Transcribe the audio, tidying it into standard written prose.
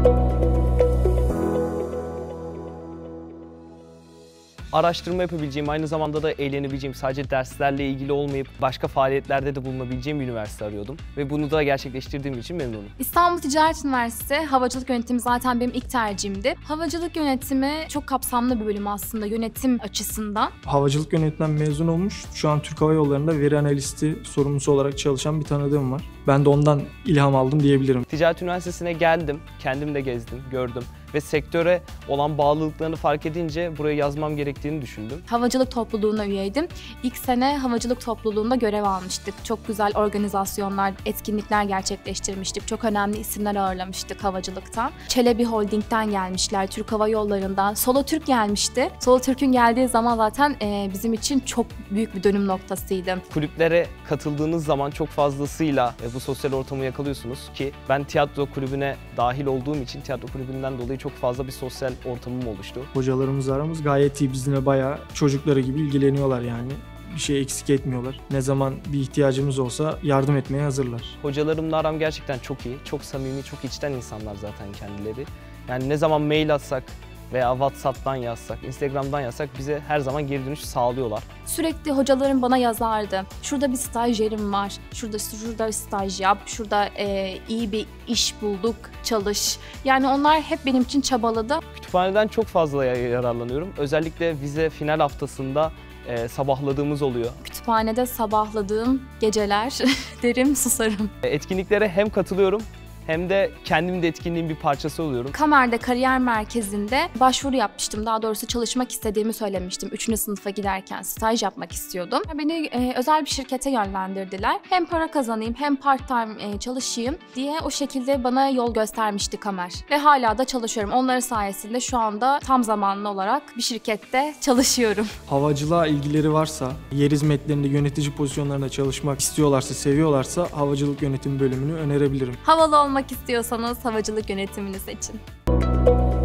Araştırma yapabileceğim, aynı zamanda da eğlenebileceğim, sadece derslerle ilgili olmayıp başka faaliyetlerde de bulunabileceğim bir üniversite arıyordum. Ve bunu da gerçekleştirdiğim için memnunum. İstanbul Ticaret Üniversitesi Havacılık Yönetimi zaten benim ilk tercihimdi. Havacılık yönetimi çok kapsamlı bir bölüm aslında yönetim açısından. Havacılık yönetiminden mezun olmuş, şu an Türk Hava Yolları'nda veri analisti sorumlusu olarak çalışan bir tanıdığım var. Ben de ondan ilham aldım diyebilirim. Ticaret Üniversitesi'ne geldim, kendim de gezdim, gördüm ve sektöre olan bağlılıklarını fark edince buraya yazmam gerektiğini düşündüm. Havacılık topluluğuna üyeydim. İlk sene havacılık topluluğunda görev almıştık. Çok güzel organizasyonlar, etkinlikler gerçekleştirmiştik. Çok önemli isimler ağırlamıştık havacılıktan. Çelebi Holding'den gelmişler, Türk Hava Yolları'ndan. Solo Türk gelmişti. Solo Türk'ün geldiği zaman zaten bizim için çok büyük bir dönüm noktasıydı. Kulüplere katıldığınız zaman çok fazlasıyla bu sosyal ortamı yakalıyorsunuz ki ben tiyatro kulübüne dahil olduğum için tiyatro kulübünden dolayı çok fazla bir sosyal ortamım oluştu. Hocalarımızla aramız gayet iyi, bizimle bayağı çocukları gibi ilgileniyorlar yani. Bir şey eksik etmiyorlar. Ne zaman bir ihtiyacımız olsa yardım etmeye hazırlar. Hocalarımla aram gerçekten çok iyi, çok samimi, çok içten insanlar zaten kendileri. Yani ne zaman mail atsak veya WhatsApp'tan yazsak, Instagram'dan yazsak bize her zaman geri dönüş sağlıyorlar. Sürekli hocalarım bana yazardı. Şurada bir stajyerim var, şurada staj yap, şurada iyi bir iş bulduk, çalış. Yani onlar hep benim için çabaladı. Kütüphaneden çok fazla yararlanıyorum. Özellikle vize final haftasında sabahladığımız oluyor. Kütüphanede sabahladığım geceler derim susarım. Etkinliklere hem katılıyorum hem de kendim de etkinliğin bir parçası oluyorum. Kamer'de kariyer merkezinde başvuru yapmıştım. Daha doğrusu çalışmak istediğimi söylemiştim. 3. sınıfa giderken staj yapmak istiyordum. Beni özel bir şirkete yönlendirdiler. Hem para kazanayım hem part-time çalışayım diye o şekilde bana yol göstermişti Kamer. Ve hala da çalışıyorum. Onların sayesinde şu anda tam zamanlı olarak bir şirkette çalışıyorum. Havacılığa ilgileri varsa, yer hizmetlerinde yönetici pozisyonlarında çalışmak istiyorlarsa, seviyorlarsa havacılık yönetimi bölümünü önerebilirim. Havalı olmak istiyorsanız havacılık yönetimini seçin.